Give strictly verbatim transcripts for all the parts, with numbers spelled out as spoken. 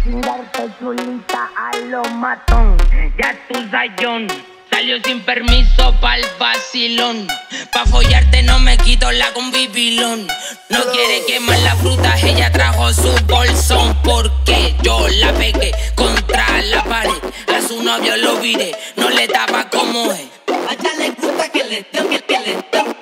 Darte chulita a lo matón. Ya tu sayón salió sin permiso pa'l vacilón. Pa' follarte no me quito la con bibilón. No quiere quemar la fruta, ella trajo su bolsón. Porque yo la pegué contra la pared. A su novio lo viré, no le daba como es. A ella le gusta que le den, que, que le den.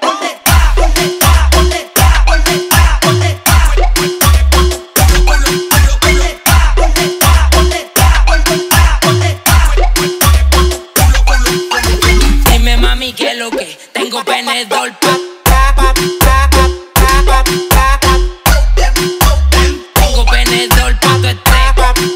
Dime mami que lo que tengo penedor pa, tengo penedor pa tu estrés.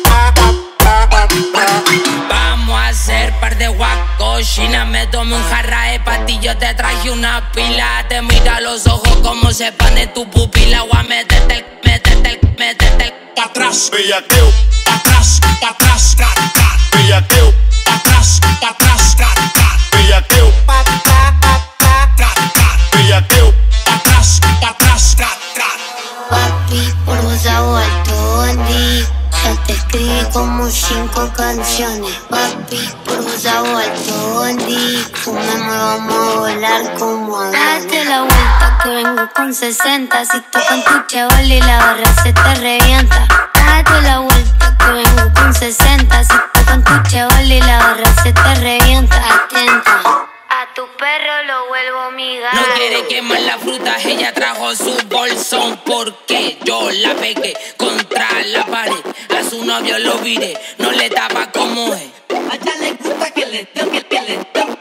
Vamos a hacer par de guacochina. Me tomé un jarra de pastillas, te traje una pila. Te mira a los ojos como se pone tu pupila. Voy a meterte el, meterte el, meterte el pa' atrás, bellaqueo, pa' atrás, pa' atrás, cat, cat, bellaqueo, pa' atrás, pa' atrás, cat, cat, bellaqueo, pa' atrás, cat, cat, bellaqueo, pa' atrás, pa' atrás, cat, cat. Papi, por vos ha vuelto Bondi. Ya te escribí como cinco canciones. Papi, por vos ha vuelto Bondi. Fumemos, vamos a volar como aviones. Date la vuelta que vengo con sesenta. Si tocan tu chaval y la barra se te revienta. Date la vuelta que vengo con sesenta. Si tocan tu chaval y la barra se te revienta. Atenta, a tu perro lo vuelvo miga. No quiere quemar la fruta, ella trajo su bolsón. Porque yo la pegué contra la pared. A su novio lo viré, no le daba como es. A ella le gusta que le den, que, que le den.